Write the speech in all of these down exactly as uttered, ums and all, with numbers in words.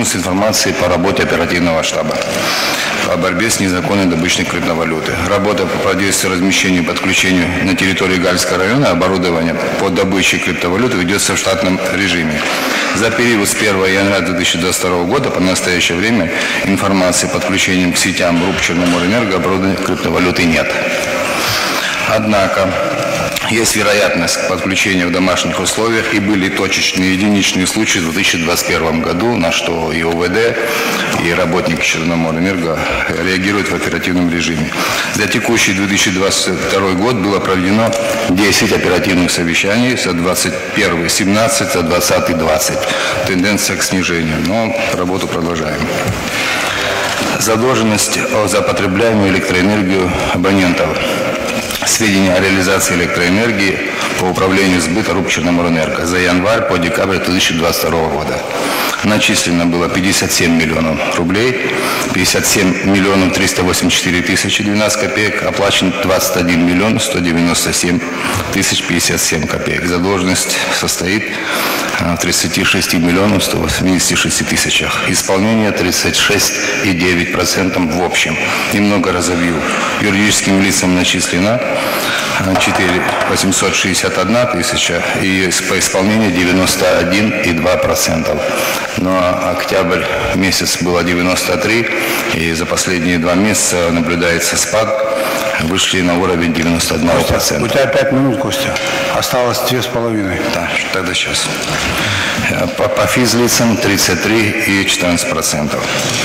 С информацией по работе оперативного штаба по борьбе с незаконной добычей криптовалюты. Работа по противодействию размещению и подключению на территории Гальского района оборудования по добыче криптовалюты ведется в штатном режиме. За период с первого января две тысячи двадцать второго года по настоящее время информации по подключением к сетям РУП Черноморэнерго оборудования криптовалюты нет. Однако есть вероятность подключения в домашних условиях, и были точечные единичные случаи в две тысячи двадцать первом году, на что и ОВД, и работники Черноморэнерго реагируют в оперативном режиме. За текущий две тысячи двадцать второй год было проведено десять оперативных совещаний, за двадцать первый семнадцать, за двадцатый двадцать. Тенденция к снижению, но работу продолжаем. Задолженность за потребляемую электроэнергию абонентов. Сведения о реализации электроэнергии по управлению сбыта РУП Черноморэнерго за январь по декабрь две тысячи двадцать второго года. Начислено было пятьдесят семь миллионов рублей, пятьдесят семь миллионов триста восемьдесят четыре тысячи двенадцать копеек, оплачено двадцать один миллион сто девяносто семь тысяч пятьдесят семь копеек. Задолженность состоит в тридцати шести миллионах ста восьмидесяти шести тысячах. Исполнение тридцать шесть и девять десятых процента в общем. Немного разобью. Юридическим лицам начислено четыре миллиона восемьсот шестьдесят одна тысяча и по исполнению девяносто один и два десятых процента. Но октябрь месяц было девяносто три, и за последние два месяца наблюдается спад, вышли на уровень девяносто один процент. У тебя пять минут, Костя. Осталось две с половиной. Да, тогда сейчас. По, по физлицам тридцать три и четырнадцать процентов.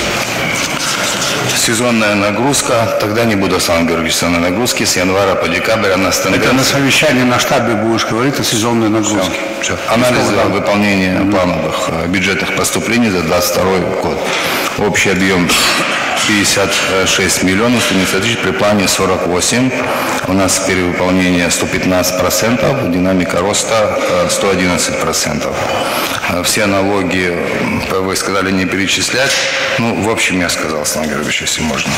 Сезонная нагрузка, тогда не буду сам говорить сезонной нагрузки, с января по декабрь она становится... Это на совещании на штабе будешь говорить о сезонной нагрузке. Все, все. Анализ выполнения mm-hmm. плановых бюджетных поступлений за двадцать второй год. Общий объем пятьдесят шесть миллионов сто девяносто тысяч, при плане сорок восемь. У нас перевыполнение сто пятнадцать процентов, динамика роста сто одиннадцать процентов. Все налоги, вы сказали, не перечислять. Ну, в общем, я сказал, Слава Георгиевич, если можно.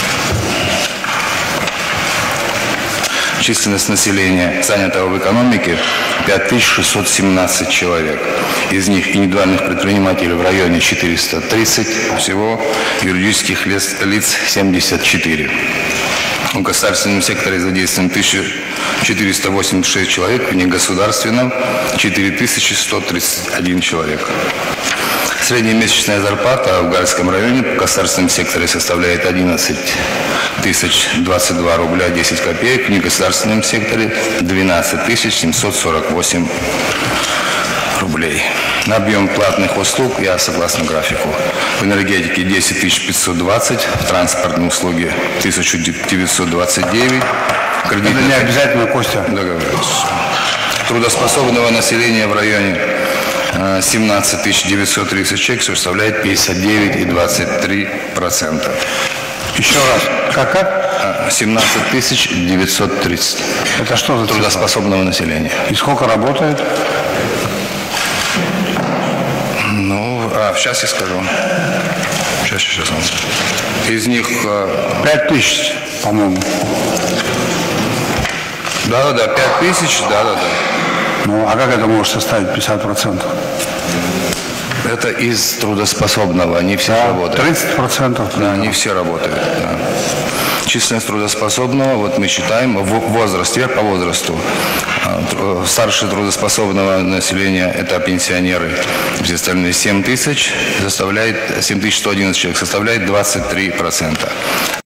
Численность населения, занятого в экономике, пять тысяч шестьсот семнадцать человек. Из них индивидуальных предпринимателей в районе четыреста тридцать, всего юридических лиц, лиц семьдесят четыре. В государственном секторе задействовано тысяча четыреста восемьдесят шесть человек, в негосударственном четыре тысячи сто тридцать один человек. Среднемесячная зарплата в Гальском районе в государственном секторе составляет одиннадцать тысяч двадцать два рубля десять копеек, в негосударственном секторе двенадцать тысяч семьсот сорок восемь рублей. На объем платных услуг я согласно графику. В энергетике десять тысяч пятьсот двадцать, в транспортные услуги тысяча девятьсот двадцать девять. Кредитные... Это не обязательно, Костя. Договорились. Трудоспособного населения в районе семнадцать тысяч девятьсот тридцать человек, составляет пятьдесят девять и двадцать три сотых процента. Еще раз. Как как? семнадцать тысяч девятьсот тридцать. Это что за трудоспособного населения? И сколько работает? Ну, а, сейчас я скажу. Сейчас, сейчас. Из них... Пять тысяч, по-моему. Да-да-да, пять тысяч, да-да-да. Ну, а как это может составить пятьдесят процентов? Это из трудоспособного, не все да, работают. тридцать процентов? Да, не все работают. Да. Численность трудоспособного, вот мы считаем, возраст, вверх по возрасту. Старше трудоспособного населения – это пенсионеры. Все остальные семь тысяч, составляет, семь тысяч сто одиннадцать человек, составляет двадцать три процента.